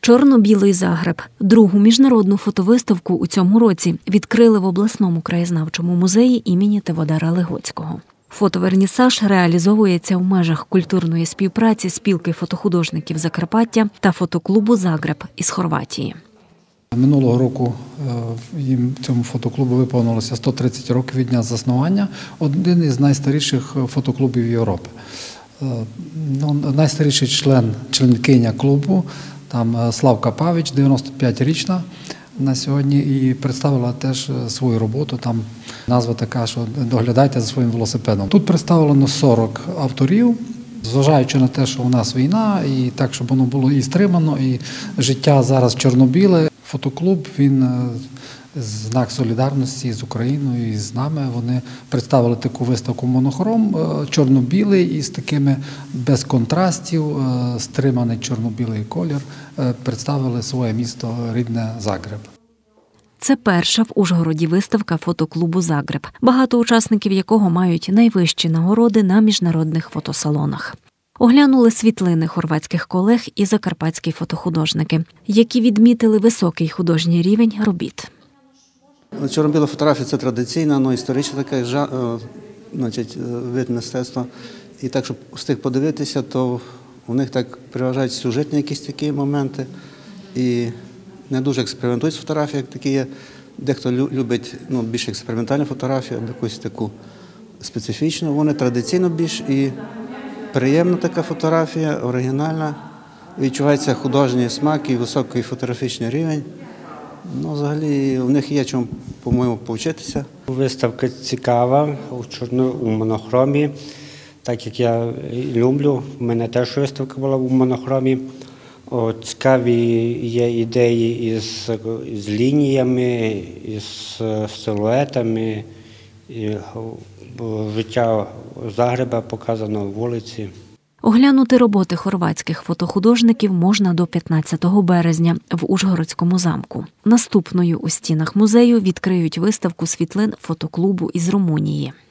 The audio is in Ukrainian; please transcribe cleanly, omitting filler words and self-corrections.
Чорно-білий Загреб. Другу міжнародну фотовиставку у цьому році відкрили в обласному краєзнавчому музеї імені Теводара Легоцького. Фотовернісаж реалізовується в межах культурної співпраці спілки фотохудожників Закарпаття та фотоклубу «Загреб» із Хорватії. Минулого року цьому фотоклубу виповнилося 130 років від дня заснування. Один із найстаріших фотоклубів Європи. Найстаріший членкиня клубу, там Славка Павич, 95-річна на сьогодні, і представила теж свою роботу. Там назва така, що доглядайте за своїм велосипедом. Тут представлено 40 авторів, зважаючи на те, що у нас війна, і так, щоб воно було і стримано, і життя зараз чорно-біле. Фотоклуб, він знак солідарності з Україною і з нами. Вони представили таку виставку монохром, чорно-білий, із такими без контрастів, стриманий чорно-білий колір. Представили своє місто рідне Загреб. Це перша в Ужгороді виставка фотоклубу «Загреб», багато учасників якого мають найвищі нагороди на міжнародних фотосалонах. Оглянули світлини хорватських колег і закарпатські фотохудожники, які відмітили високий художній рівень робіт. Чорно-біла фотографія – це традиційна, історична така вид мистецтва. І так, щоб встиг подивитися, то у них так переважають сюжетні якісь такі моменти. І не дуже експериментують з фотографією, як такі є. Дехто любить більш експериментальну фотографію, або якусь таку специфічну. Вони традиційно більш і приємна така фотографія, оригінальна. Відчувається художній смак і високий фотографічний рівень. Взагалі, у них є чому, по-моєму, повчитися. Виставка цікава, у монохромі, так як я люблю. У мене теж виставка була у монохромі. Цікаві є ідеї із лініями, із силуетами. Життя Загреба показано в вулиці. Оглянути роботи хорватських фотохудожників можна до 15 березня в Ужгородському замку. Наступною у стінах музею відкриють виставку світлин фотоклубу із Румунії.